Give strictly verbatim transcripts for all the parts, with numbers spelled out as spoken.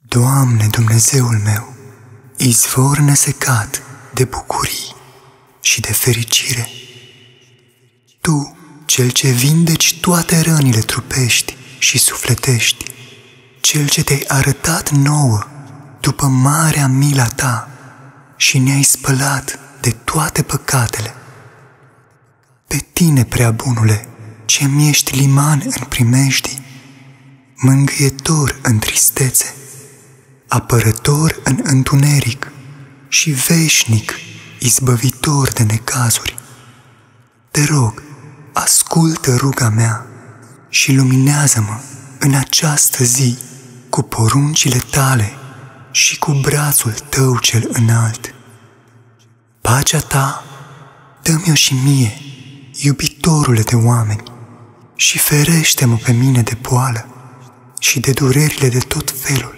Doamne, Dumnezeul meu, izvor nesecat de bucurii și de fericire, Tu, Cel ce vindeci toate rănile trupești și sufletești, Cel ce te-ai arătat nouă după marea mila Ta și ne-ai spălat de toate păcatele. Pe Tine, prea bunule, ce-mi ești liman în primejdii, mângâietor în tristețe, apărător în întuneric și veșnic izbăvitor de necazuri. Te rog, ascultă ruga mea și luminează-mă în această zi cu poruncile Tale și cu brațul Tău cel înalt. Pacea Ta dă-mi-o și mie, iubitorule de oameni, și ferește-mă pe mine de boală și de durerile de tot felul.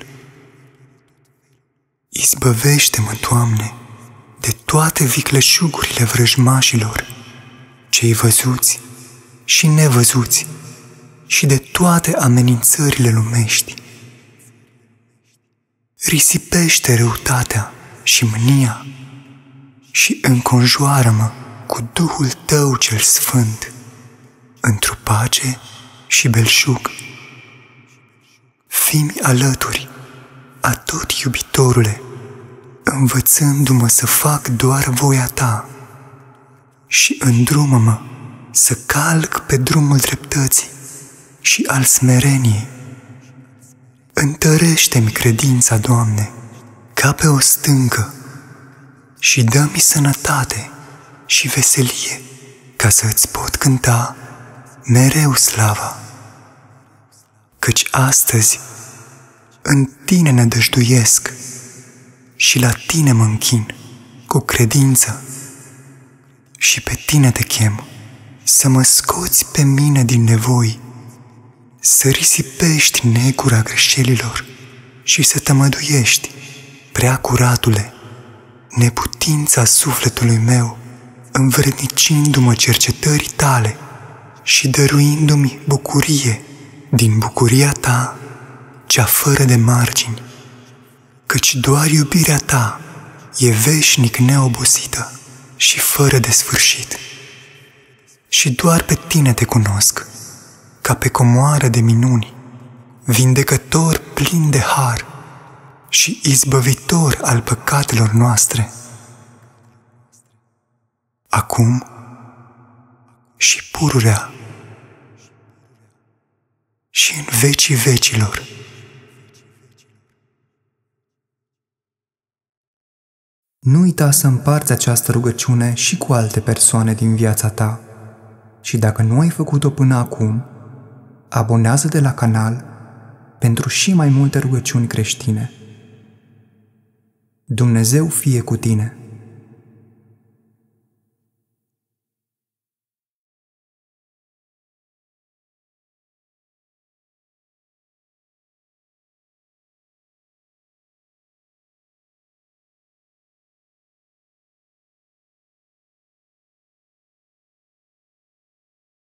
Izbăvește-mă, Doamne, de toate vicleșugurile vrăjmașilor, cei văzuți și nevăzuți, și de toate amenințările lumești. Risipește răutatea și mânia și înconjoară-mă cu Duhul Tău cel Sfânt, într-o pace și belșug. Fii-mi alături, atot iubitorule, învățându-mă să fac doar voia Ta și îndrumă-mă să calc pe drumul dreptății și al smereniei. Întărește-mi credința, Doamne, ca pe o stâncă și dă-mi sănătate și veselie, ca să Îți pot cânta mereu slava. Căci astăzi în Tine nădăjduiesc și la Tine mă închin cu credință și pe Tine Te chem să mă scoți pe mine din nevoi, să risipești negura greșelilor și să tămăduiești, prea curatule, neputința sufletului meu, învrednicindu-mă cercetării Tale și dăruindu-mi bucurie din bucuria Ta, cea fără de margini, căci doar iubirea Ta e veșnic neobosită și fără de sfârșit. Și doar pe Tine Te cunosc, ca pe comoară de minuni, vindecător plin de har și izbăvitor al păcatelor noastre, acum și pururea și în vecii vecilor. Nu uita să împarți această rugăciune și cu alte persoane din viața ta. Și dacă nu ai făcut-o până acum, abonează-te la canal pentru și mai multe rugăciuni creștine. Dumnezeu fie cu tine!